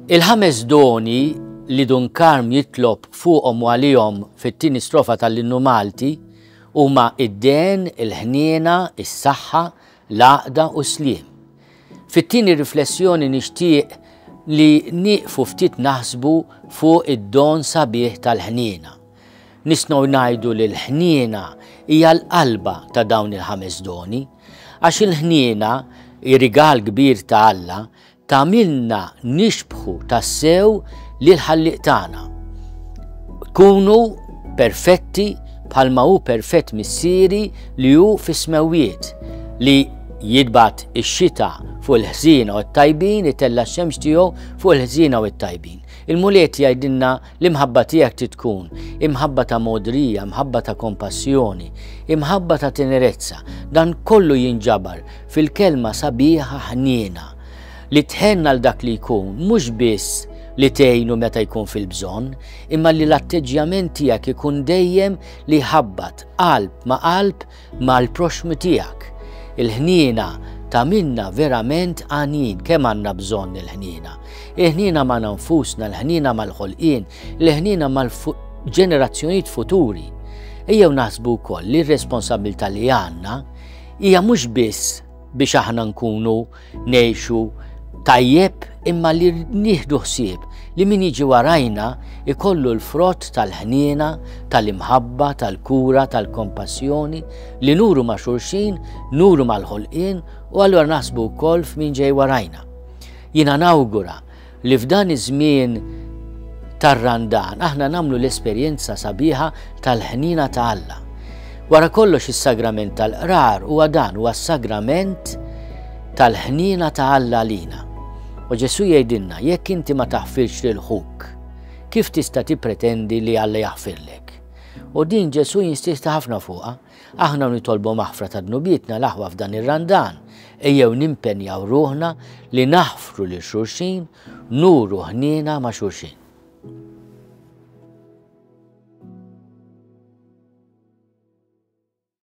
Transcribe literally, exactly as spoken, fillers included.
Il-ħames doni li Dunkarm jitlob fuqhom u għalihom fit-tieni strofa tal-Innu Malti huma id-den, il-ħniena, is-saħħa, l-għaqda u s-sliem. Fit-tieni riflessjoni nixtieq li nieqfu ftit naħsbu fuq id-don sabiħ tal-ħniena. Nisngħu ngħidu li l-ħniena hija l-qalba ta' dawn il-ħames doni, għax il-ħniena, ir-rigal kbir ta' Alla, tagħmilna nixbħu tassew lil ħalliq tagħna. Kunu perfetti bħalma hu perfett missieri li hu fis-smewwiet li jidbat ix-xita fuq il-ħżiena u t-tajbin, itella x-xemx tiegħu fuq il-ħżiena u t-tajbin. Il-mulet jgħidilna l-imħabba tiegħek titkun imħabba ta' modrija, imħabba ta' kompassjoni, imħabba ta' tenerezza. Dan kollu jinġabar fil-kelma sabiħa ħniena li tħenna l dak li jkun, mhux biss li tgħinu meta jkun fil-bżonn, imma li l-atteġġjament tiegħek ikun dejjem li ħabbat qalb ma' qalb mal-proxmu tiegħek. Il-ħniena ta' minna verament għanin kemm għandna bżonn il-ħniena. Il-ħniena ma' nfusna, l-ħniena mal-ħolqien, l-ħniena mal-ġenerazzjonijiet futuri. Ejjew naħsbu wkoll li r-responsabilità li għandna hija mhux biss biex aħna nkunu ngħixu tajjeb imma li nieħdu ħsieb li min jiġi warajna ikollu l-frott tal-ħniena, tal-imħabba, tal-kura, tal-kompassjoni li nuru ma' xulxin, nuru mal-ħolqien u allura naħsbu wkoll f'min ġej warajna. Jiena nawgura li f'dan iż-żmien tar-Randan aħna nagħmlu l-esperjenza sabiħa tal-ħniena ta' Alla. Wara kollox is-sagrament tal-qrar huwa dan huwa s-sagrament tal-ħniena ta' Alla lina. U Ġesu jgħidilna jekk inti ma taħfirx lil ħuk, kif tista' tippretendi li Alla jaħfirlek? U din Ġesu jinsista ħafna fuqha, aħna nitolbu maħfra ta' dnubietna l-aħwa f'dan ir-Randan, ejjew nimpenjaw ruħna li naħfru lil xulxin, nuru ħniena ma' xulxin.